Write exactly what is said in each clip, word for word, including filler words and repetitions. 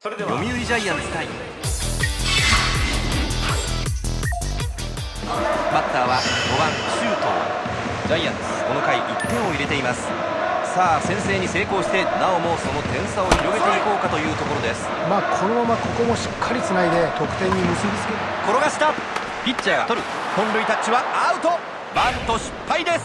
読売ジャイアンツ対バッターはごばん周東。ジャイアンツこの回いってんを入れています。さあ先制に成功してなおもその点差を広げていこうかというところです。 まあこのままここもしっかりつないで得点に結びつける。 転がした。ピッチャーが取る。本塁タッチはアウト。バント失敗です。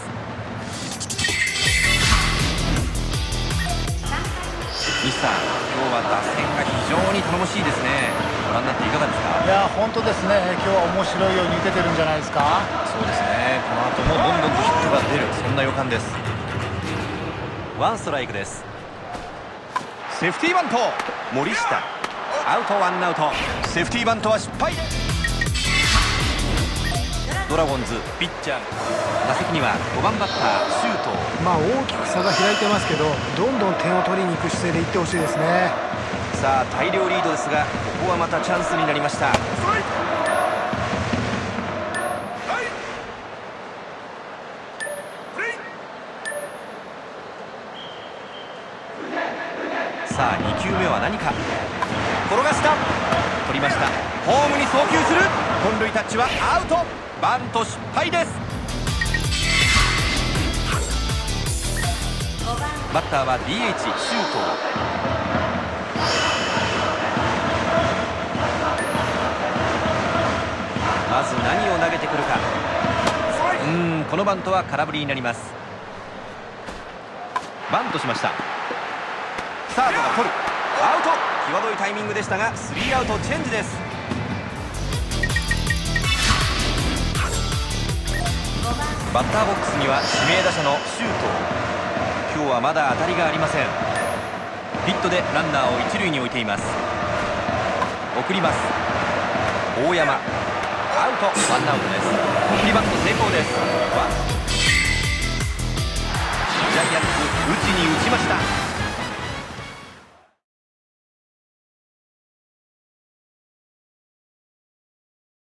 西さん、今日は打線が非常に頼もしいですね。ご覧になっていかがですか？ いや本当ですね。今日は面白いように出てるんじゃないですか。 そうですね。この後もどんどんとヒットが出る、そんな予感です。ワンストライクです。セーフティーバント。森下アウト。ワンアウト。セーフティーバントは失敗。ドラゴンズピッチャー打席にはごばんバッター周東。 まあ大きく差が開いてますけど、どんどん点を取りに行く姿勢でいってほしいですね。 さあ大量リードですが、ここはまたチャンスになりました。さあにきゅうめは何か。転がした。取りました。ホームに送球する。本塁タッチはアウト。バント失敗です。バッターは ディーエイチ 周東。まず何を投げてくるか。うーんこのバントは空振りになります。バントしました。サードが取る。アウト。際どいタイミングでしたがスリーアウトチェンジです。バッターボックスには指名打者の周東。今日はまだ当たりがありません。ヒットでランナーを一塁に置いています。送ります。大山アウト。ワンアウトです。送りバント成功です。ジャイアンツ打ちに打ちました。